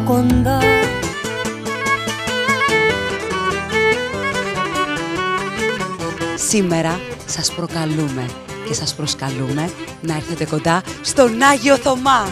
κοντά. Σήμερα σας προκαλούμε και σας προσκαλούμε να έρθετε κοντά στον Άγιο Θωμά.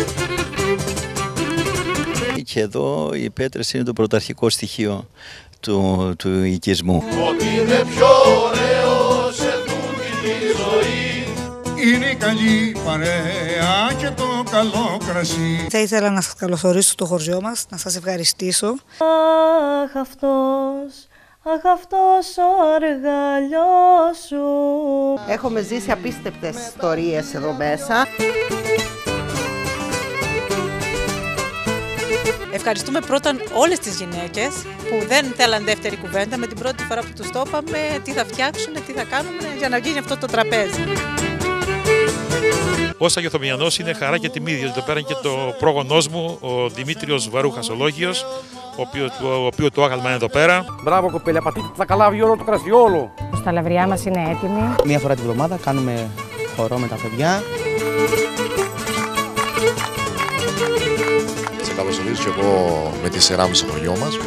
Και εδώ οι πέτρες είναι το πρωταρχικό στοιχείο του οικισμού. Ότι είναι πιο ωραίο σε τούτη τη ζωή είναι η καλή παρέα και το καλό κρασί. Θα ήθελα να σας καλωσορίσω στο χωριό μας, να σας ευχαριστήσω. Αχ αυτός ο αργαλιός σου. Έχουμε ζήσει απίστευτες ιστορίες εδώ μέσα. Ευχαριστούμε πρώτα όλες τις γυναίκες που δεν θέλαν δεύτερη κουβέντα με την πρώτη φορά που τους το είπαμε τι θα φτιάξουν, τι θα κάνουν για να γίνει αυτό το τραπέζι. Ως Αγιοθωμιανός είναι χαρά και τιμή, διότι εδώ πέρα είναι και το πρόγονός μου, ο Δημήτριος Βαρούχας Ολόγιος, ο οποίο το άγαλμα είναι εδώ πέρα. Μπράβο κοπέλα, πατήτε τα καλάβι όλο το κρασί, όλο. Τα λαβριά μας είναι έτοιμη. Μία φορά τη βδομάδα κάνουμε χορό με τα παιδιά. Σε καλωσορίζω και εγώ με τη σειρά μου στο χωριό μας.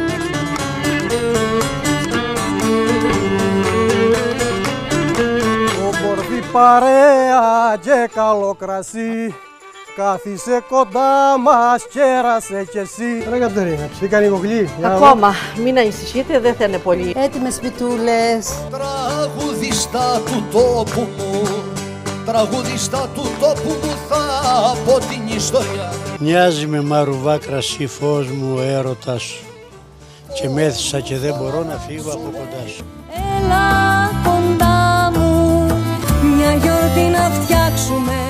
Όμορφη παρέα και καλό κρασί, κάθισε κοντά μας, κέρασε κι εσύ. Ρε Κατερίνα, ψήκα λίγο γλυ. Ακόμα, μην ανησυχείτε, δεν θα είναι πολύ. Έτοιμες πιτούλες. Τραγουδιστά του τόπου μου, τραγουδιστά του τόπου μου θα πω την ιστορία. Μοιάζει με μαρουβά κρασί φως μου έρωτας και μέθησα και δεν μπορώ να φύγω από κοντά σου. Έλα κοντά μου, μια γιορτή να φτιάξουμε.